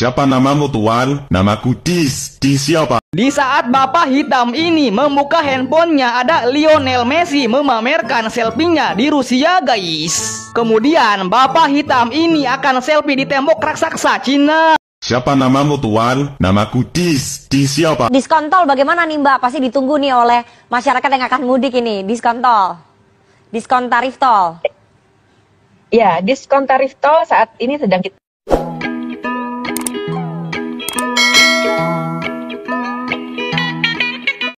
Siapa namamu tuan? Namaku Dis. Dis siapa? Di saat bapak hitam ini membuka handphonenya, ada Lionel Messi memamerkan selfie-nya di Rusia, guys. Kemudian bapak hitam ini akan selfie di tembok raksasa Cina. Siapa namamu tuan? Namaku Dis. Dis siapa? Diskon tol bagaimana nih Mbak? Pasti ditunggu nih oleh masyarakat yang akan mudik ini. Diskon tol. Diskon tarif tol. Ya, diskon tarif tol saat ini sedang kita